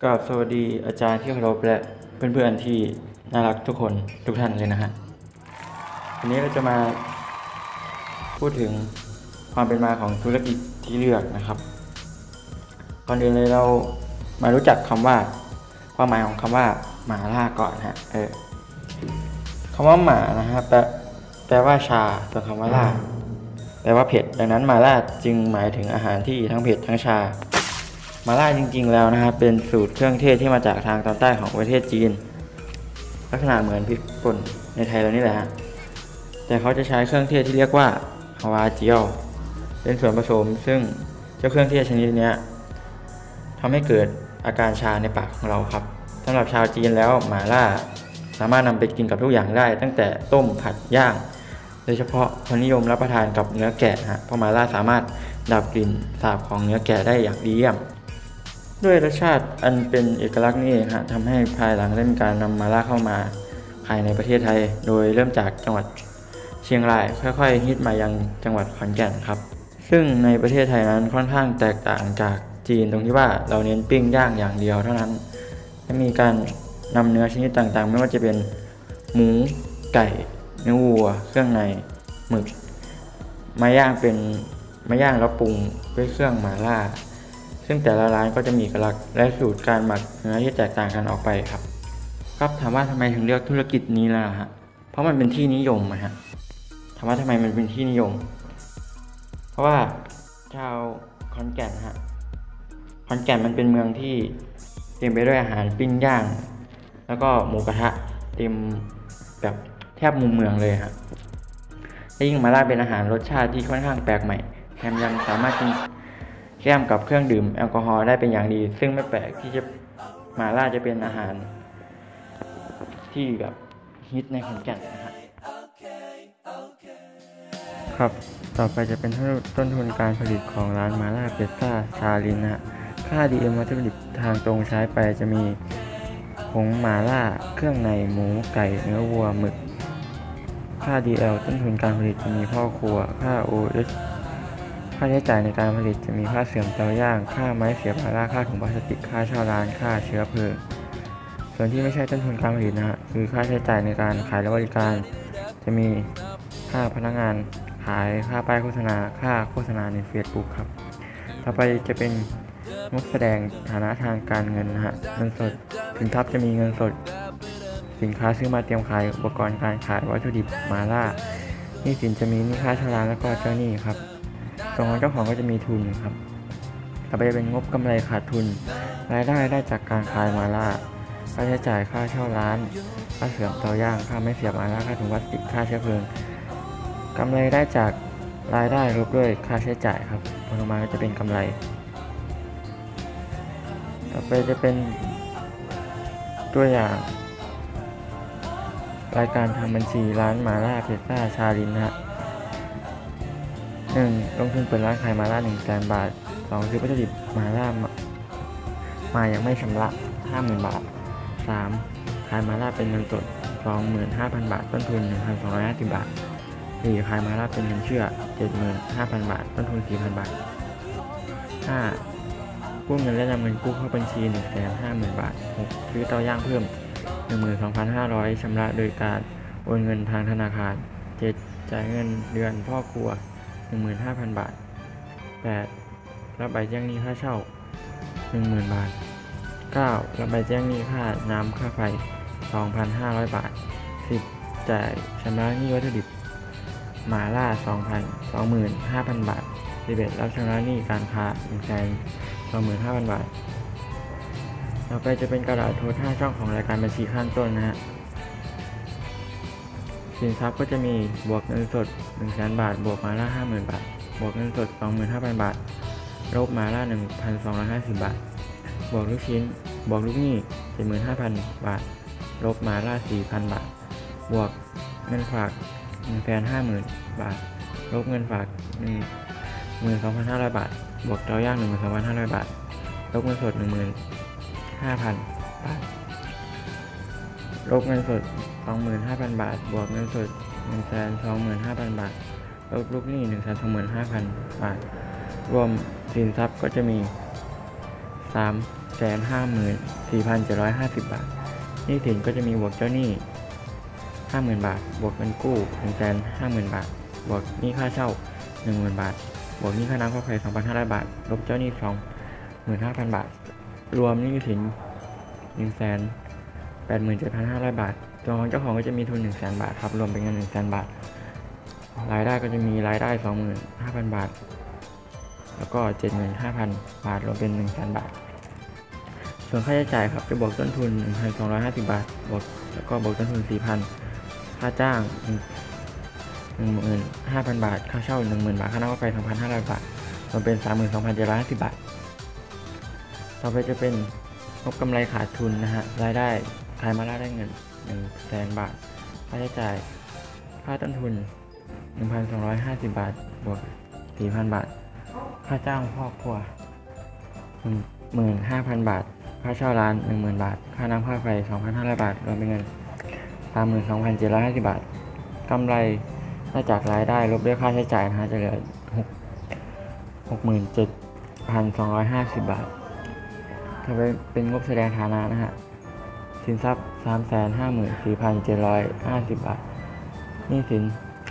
ก็สวัสดีอาจารย์ที่เคารพและเพื่อนๆที่น่ารักทุกคนทุกท่านเลยนะฮะวันนี้เราจะมาพูดถึงความเป็นมาของธุรกิจที่เลือกนะครับก่อนอื่นเลยเรามารู้จักคำว่าความหมายของคำว่าหมาล่าก่อนฮะคำว่าหมานะฮะแปลว่าชาส่วนคำว่าล่าแปลว่าเผ็ดดังนั้นหมาล่าจึงหมายถึงอาหารที่ทั้งเผ็ดทั้งชาหมาล่าจริงๆแล้วนะครับเป็นสูตรเครื่องเทศที่มาจากทางตอนใต้ของประเทศจีนลักษณะเหมือนพริกป่นในไทยเรานี่แหละฮะแต่เขาจะใช้เครื่องเทศที่เรียกว่าฮาวาเจียวเป็นส่วนผสมซึ่งเจ้าเครื่องเทศชนิดนี้ทำให้เกิดอาการชาในปากของเราครับสำหรับชาวจีนแล้วหมาล่าสามารถนำไปกินกับทุกอย่างได้ตั้งแต่ต้มผัดย่างโดยเฉพาะคนนิยมรับประทานกับเนื้อแกะฮะเพราะหมาล่าสามารถดับกลิ่นสาบของเนื้อแกะได้อย่างดีเยี่ยมด้วยรสชาติอันเป็นเอกลักษณ์นี่ฮะทำให้ภายหลังได้มีการนำหมาล่าเข้ามาขายในประเทศไทยโดยเริ่มจากจังหวัดเชียงรายค่อยๆฮิตมายังจังหวัดขอนแก่นครับซึ่งในประเทศไทยนั้นค่อนข้างแตกต่างจากจีนตรงที่ว่าเราเน้นปิ้งย่างอย่างเดียวเท่านั้นและมีการนำเนื้อชนิดต่างๆไม่ว่าจะเป็นหมูไก่เนื้อวัวเครื่องในหมึกมาย่างแล้วปรุงด้วยเครื่องหม่าล่าซึ่งแต่ละร้านก็จะมีเอกลักษณ์และสูตรการหมักเนื้อที่แตกต่างกันออกไปครับถามว่าทำไมถึงเลือกธุรกิจนี้ล่ะฮะเพราะมันเป็นที่นิยมฮะถามว่าทำไมมันเป็นที่นิยมเพราะว่าชาวขอนแก่นฮะขอนแก่นมันเป็นเมืองที่เต็มไปด้วยอาหารปิ้งย่างแล้วก็หมูกระทะเต็มแบบแทบมุมเมืองเลยฮะและยิ่งหม่าล่าเป็นอาหารรสชาติที่ค่อนข้างแปลกใหม่แถมยังสามารถกินแก้มกับเครื่องดื่มแอลกอฮอล์ได้เป็นอย่างดีซึ่งไม่แปลกที่จะหม่าล่าจะเป็นอาหารที่แบบฮิตในขอนแก่นนะครับต่อไปจะเป็นต้นทุนการผลิตของร้านหม่าล่าเปียซ่าชาลินนะค่า DM วัตถุดิบทางตรงใช้ไปจะมีผงหม่าล่าเครื่องในหมูไก่เนื้อวัวหมึกค่า DL ต้นทุนการผลิตจะมีพ่อครัวค่า OS ค่าใช้จ่ายในการผลิตจะมีค่าเสื่อมเตาย่างค่าไม้เสียบหม่าล่าค่าถุงพลาสติกค่าเช่าร้านค่าเชื้อเพลิงส่วนที่ไม่ใช่ต้นทุนการผลิตนะฮะคือค่าใช้จ่ายในการขายและบริการจะมีค่าพนักงานขายค่าป้ายโฆษณาค่าโฆษณาใน Facebook ครับต่อไปจะเป็นงบแสดงฐานะทางการเงินนะฮะเงินสดสินทรัพย์จะมีเงินสดสินค้าซื้อมาเตรียมขายอุปกรณ์การขายวัตถุดิบหม่าล่าหนี้สินจะมีหนี้ค่าเช่าร้านแล้วก็เจ้าหนี้ครับส่วนของเจ้าของก็จะมีทุนครับต่อไปเป็นงบกำไรขาดทุนรายได้จากการขายหม่าล่าค่าใช้จ่ายค่าเช่าร้านค่าเสื่อมเตาย่างค่าไม้เสียบหม่าล่าค่าถุงพลาสติกค่าเชื้อเพลิงกำไรได้จากรายได้ลบด้วยค่าใช้จ่ายครับผลออกมาก็จะเป็นกำไรต่อไปจะเป็นตัวอย่างรายการทำบัญชีร้านหม่าล่าเปียซ่าชาลินนะฮะ 1. ลงทุนเปิดร้านขายหม่าล่า 100,000 บาท 2. ซื้อวัตถุดิบหม่าล่ามายังไม่ชำระ 50,000 บาท 3. ขายหม่าล่าเป็นเงินสด 25,000 บาทต้นทุน 1,250 บาท 4. ขายหม่าล่าเป็นเงินเชื่อ 75,000 บาทต้นทุน 4,000 บาท 5. กู้เงินและนำเงินกู้เข้าบัญชี 150,000 บาท 6. ซื้อเตาย่างเพิ่ม 12,500 ชำระโดยการโอนเงินทางธนาคาร 7. จ่ายเงินเดือนพ่อครัว 15,000 บาท 8. รับใบแจ้งหนี้ค่าเช่า 10,000 บาท 9. รับใบแจ้งหนี้ค่าน้ำค่าไฟ 2,500 บาท 10. จ่ายชำระหนี้วัตถุดิบหม่าล่า 25,000 บาท 11. รับชำระหนี้การค้า 125,000 บาทต่อไปจะเป็นกระดาษโทร5ช่องของรายการบัญชีข้างต้นนะฮะสินทรัพย์ก็จะมีบวกเงินสด 100,000 บาทบวกหม่าล่า 50,000 บาทบวกเงินสด 25,000 บาทลบหม่าล่า 1,250 บาทบวกลูกชิ้นบวกลูกหนี้ 75,000 บาทลบหม่าล่า 4,000 บาทบวกเงินฝาก 150,000 บาทลบเงินฝาก 12,500 บาทบวกเตาย่าง 12,500 บาทลบเงินสด 15,000 บาทลบเงินสด 25,000 บาทบวกเงินสด 125,000 บาทลบลูกหนี้ 125,000 บาทรวมสินทรัพย์ก็จะมี 3. 654,750 บาทหนี้สินก็จะมีบวกเจ้าหนี้ 50,000 บาทบวกเงินกู้ 150,000 บาทบวกหนี้ค่าเช่า 10,000 บาทบวกหนี้ค่าน้ำค่าไฟ 2,500 บาทลบเจ้าหนี้ 25,000 บาทรวมหนี้สิน 187,500 บาทตัวของเจ้าของก็จะมีทุน 100,000 บาทครับรวมเป็นเงิน 100,000 บาทรายได้ก็จะมีรายได้ 25,000 บาทแล้วก็ 75,000 บาทรวมเป็น 100,000 บาทส่วนค่าใช้จ่ายครับจะบวกต้นทุน 1,250 บาทบวกแล้วก็บวกต้นทุน 4,000 ค่าจ้าง 15,000 บาทค่าเช่า 10,000 บาทค่าน้ำค่าไฟ 2,500 บาทรวมเป็น 32,750 บาทต่อไปจะเป็นงบกำไรขาดทุนนะฮะรายได้ขายมาแล้วได้เงิน 100,000 บาทค่าใช้จ่ายค่าต้นทุน 1,250 บาทบวก 4,000 บาทค่าจ้างพ่อครัว 15,000 บาทค่าเช่าร้าน 10,000 บาทค่าน้ำค่าไฟ 2,500 บาทรวมเป็นเงิน 32,750 บาทกำไรได้จากรายได้ลบด้วยค่าใช้จ่ายนะฮะจะเหลือ 67,250 บาทต่อไปเป็นงบแสดงฐานะนะฮะสินทรัพย์ 354,750 บาทหนี้สิน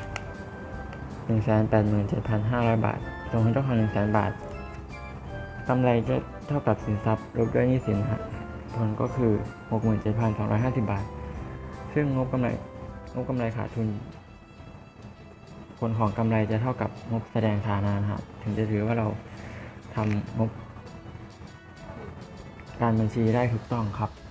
187,500 บาทส่งให้เจ้าของ 100,000 บาทกำไรจะเท่ากับสินทรัพย์ลบด้วยหนี้สินฮะผลก็คือ 67,250 บาทซึ่งงบกำไรขาดทุนผลของกำไรจะเท่ากับงบแสดงฐานะนะครับถึงจะถือว่าเราทำงบการบัญชีได้ถูกต้องครับ